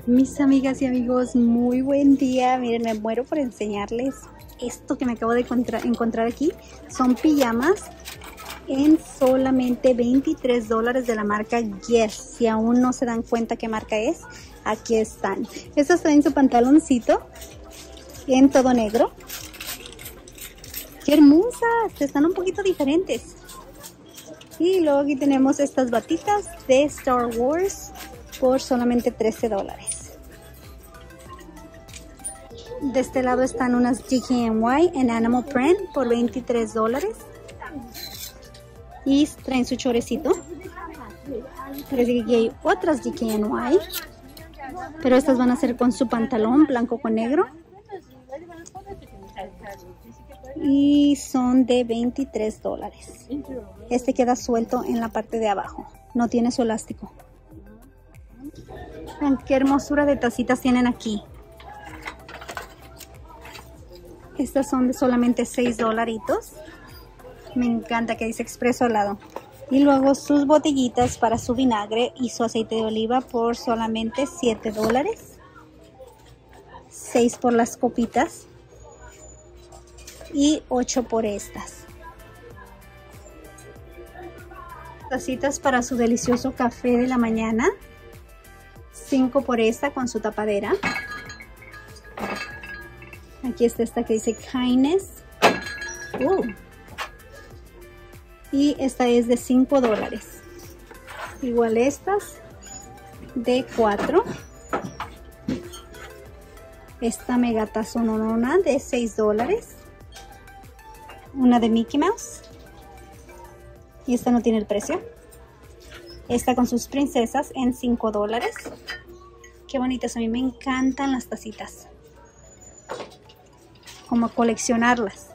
Mis amigas y amigos, muy buen día. Miren, me muero por enseñarles esto que me acabo de encontrar aquí. Son pijamas en solamente $23 de la marca Guess. Si aún no se dan cuenta qué marca es, aquí están. Estos traen su pantaloncito en todo negro. ¡Qué hermosas! Están un poquito diferentes. Y luego aquí tenemos estas batitas de Star Wars por solamente $13. De este lado están unas DKNY en Animal Print por $23. Y traen su chorecito. Parece que aquí hay otras DKNY, pero estas van a ser con su pantalón blanco con negro. Y son de $23. Este queda suelto en la parte de abajo. No tiene su elástico. Vean qué hermosura de tacitas tienen aquí. Estas son de solamente $6. Me encanta que dice expreso al lado. Y luego sus botellitas para su vinagre y su aceite de oliva por solamente $7. 6 por las copitas. Y 8 por estas. Tacitas para su delicioso café de la mañana. 5 por esta con su tapadera. Aquí está esta que dice Kindness. Y esta es de $5. Igual estas de 4. Esta mega tazonona de $6. Una de Mickey Mouse. Y esta no tiene el precio. Esta con sus princesas en $5. Qué bonitas. A mí me encantan las tacitas. Como coleccionarlas.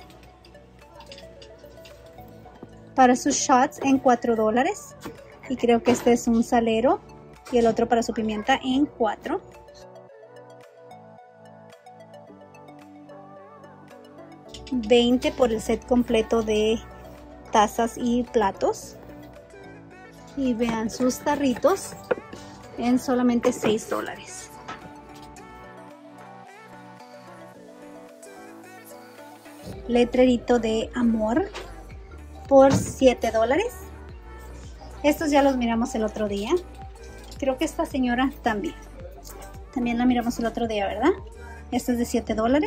Para sus shots en $4. Y creo que este es un salero. Y el otro para su pimienta en $4. $20 por el set completo de tazas y platos. Y vean sus tarritos en solamente $6. Letrerito de amor por $7. Estos ya los miramos el otro día. Creo que esta señora también la miramos el otro día, ¿verdad? Esta es de $7.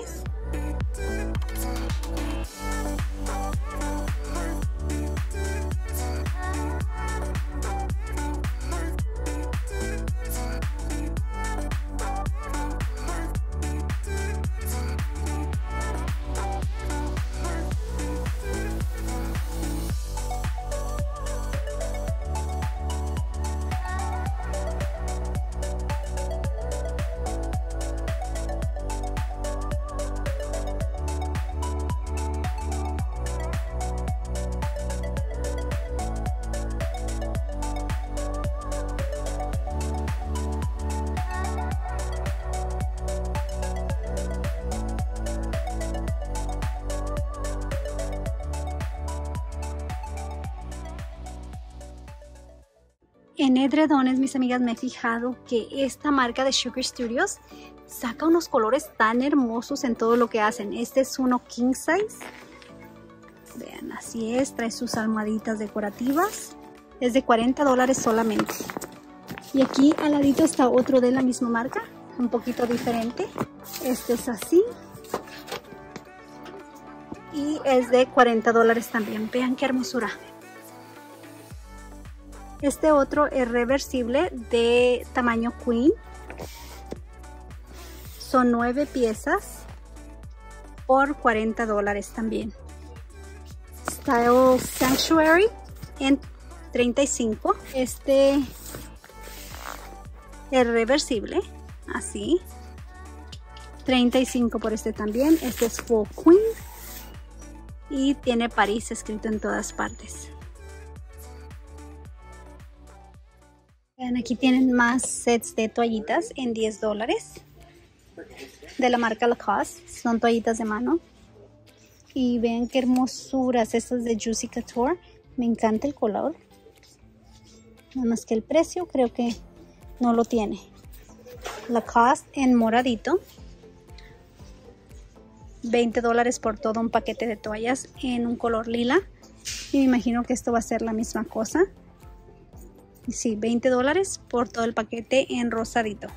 En edredones, mis amigas, me he fijado que esta marca de Sugar Studios saca unos colores tan hermosos en todo lo que hacen. Este es uno king size. Vean, así es. Trae sus almohaditas decorativas. Es de $40 solamente. Y aquí al ladito está otro de la misma marca, un poquito diferente. Este es así. Y es de $40 también. Vean qué hermosura. Este otro es reversible de tamaño queen. Son 9 piezas por $40 también. Style Sanctuary en $35. Este es reversible, así. $35 por este también. Este es full queen y tiene París escrito en todas partes. Vean, aquí tienen más sets de toallitas en $10 de la marca Lacoste. Son toallitas de mano. Y vean qué hermosuras estas de Juicy Couture. Me encanta el color. Nada más que el precio creo que no lo tiene. Lacoste en moradito. $20 por todo un paquete de toallas en un color lila. Y me imagino que esto va a ser la misma cosa. Sí, $20 por todo el paquete en rosadito.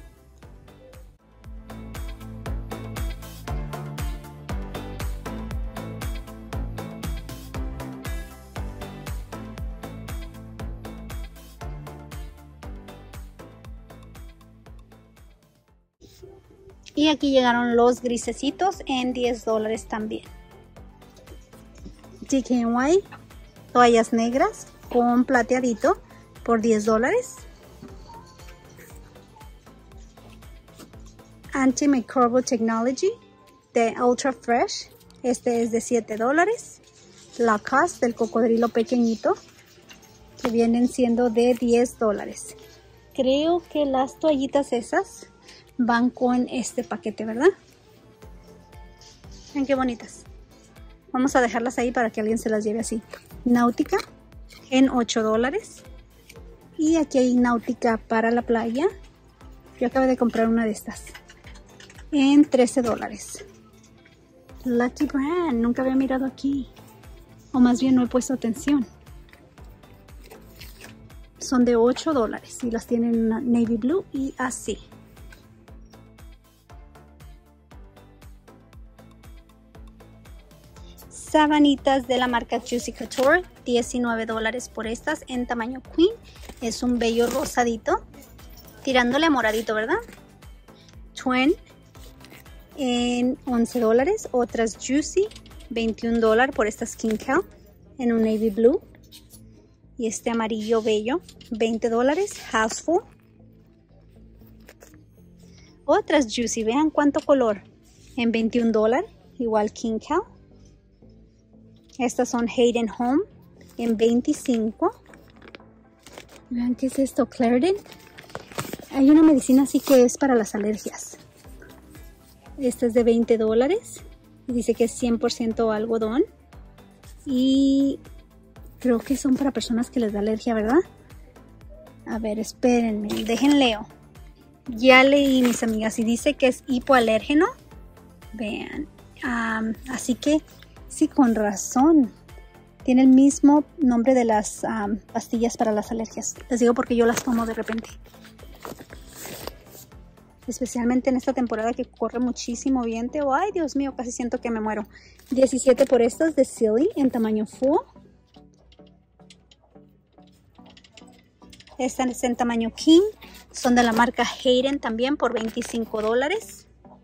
Y aquí llegaron los grisecitos en $10 también. DKNY, toallas negras con plateadito por $10. Antimicrobial Technology de Ultra Fresh. Este es de $7. Lacoste del cocodrilo pequeñito, que vienen siendo de $10. Creo que las toallitas esas van con este paquete, ¿verdad? Miren qué bonitas. Vamos a dejarlas ahí para que alguien se las lleve así. Náutica en $8. Y aquí hay náutica para la playa. Yo acabo de comprar una de estas en $13. Lucky Brand, nunca había mirado aquí, o más bien no he puesto atención. Son de $8 y las tienen en navy blue y así. Sabanitas de la marca Juicy Couture, $19 por estas en tamaño queen. Es un bello rosadito, tirándole a moradito, ¿verdad? Twin en $11. Otras Juicy, $21 por estas King Cow en un navy blue. Y este amarillo bello, $20. Houseful. Otras Juicy, vean cuánto color, en $21, igual King Cow. Estas son Hayden Home en $25. Vean qué es esto, Claritin. Hay una medicina así que es para las alergias. Esta es de $20 y dice que es 100% algodón. Y creo que son para personas que les da alergia, ¿verdad? A ver, espérenme, dejen leo. Ya leí, mis amigas, y dice que es hipoalérgeno. Vean, así que sí, con razón. Tiene el mismo nombre de las pastillas para las alergias. Les digo porque yo las tomo de repente. Especialmente en esta temporada que corre muchísimo viento. Ay, Dios mío, casi siento que me muero. 17 por estas de Silly en tamaño full. Esta es en tamaño king. Son de la marca Hayden también por $25.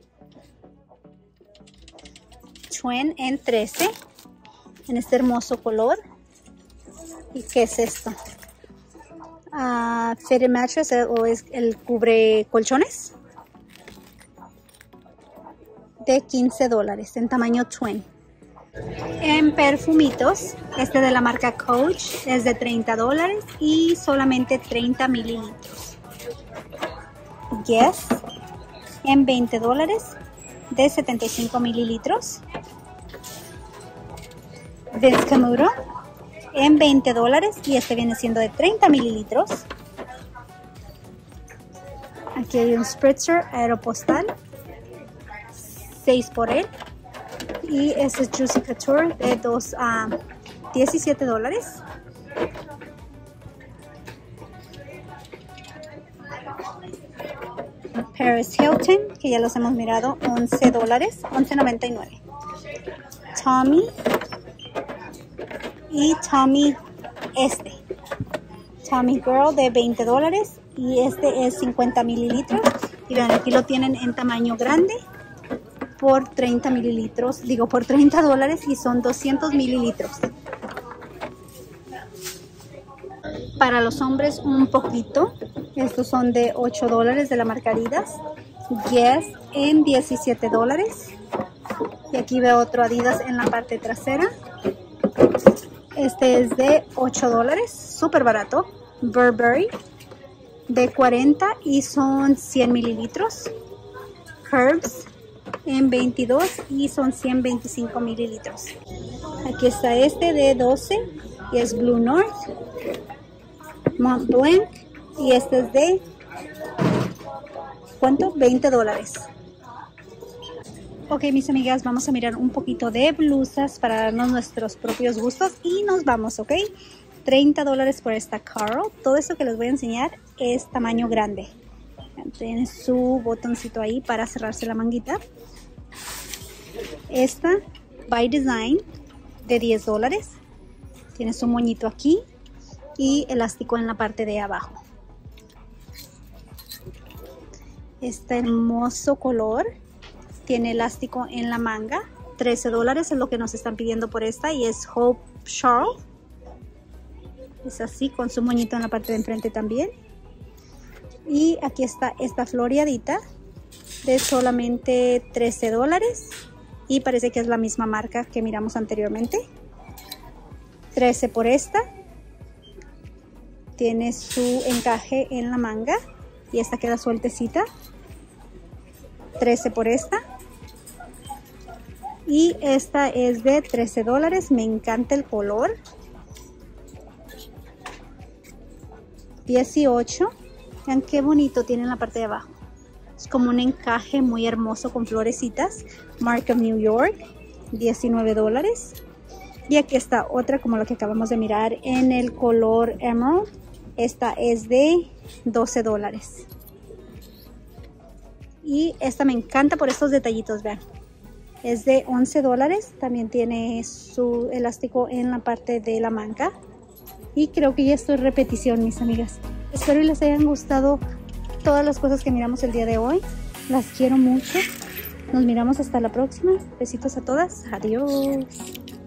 Twin en 13. En este hermoso color. ¿Y qué es esto? Fitted mattress o es el cubre colchones. De $15 en tamaño twin. En perfumitos, este de la marca Coach es de $30 y solamente 30 mililitros. Guess en $20 de 75 mililitros. Vince Camuto en $20 y este viene siendo de 30 mililitros. Aquí hay un spritzer aeropostal, 6 por él. Y este es Juicy Couture de $17. Paris Hilton, que ya los hemos mirado, $11, $11.99. Tommy y Tommy Tommy Girl de $20 y este es 50 mililitros. Y vean, aquí lo tienen en tamaño grande por 30 mililitros, digo por $30 y son 200 mililitros. Para los hombres un poquito, estos son de $8 de la marca Adidas. Guess en $17. Y aquí veo otro Adidas en la parte trasera. Este es de $8, súper barato. Burberry de 40 y son 100 mililitros. Curves en 22 y son 125 mililitros. Aquí está este de 12 y es Blue North. Montblanc y este es de ¿Cuánto? $20. Ok, mis amigas, vamos a mirar un poquito de blusas para darnos nuestros propios gustos y nos vamos, ¿ok? $30 por esta Carl. Todo esto que les voy a enseñar es tamaño grande. Tiene su botoncito ahí para cerrarse la manguita. Esta By Design de $10. Tiene su moñito aquí y elástico en la parte de abajo. Este hermoso color tiene elástico en la manga. $13 es lo que nos están pidiendo por esta y es Hope Charles. Es así con su moñito en la parte de enfrente también. Y aquí está esta floreadita de solamente $13 y parece que es la misma marca que miramos anteriormente. $13 por esta. Tiene su encaje en la manga y esta queda sueltecita. $13 por esta. Y esta es de $13. Me encanta el color. $18. Vean qué bonito tiene en la parte de abajo. Es como un encaje muy hermoso con florecitas. Mark of New York. $19. Y aquí está otra como la que acabamos de mirar en el color Emerald. Esta es de $12. Y esta me encanta por estos detallitos, vean. Es de $11. También tiene su elástico en la parte de la manga. Y creo que ya esto es repetición, mis amigas. Espero y les hayan gustado todas las cosas que miramos el día de hoy. Las quiero mucho. Nos miramos hasta la próxima. Besitos a todas. Adiós.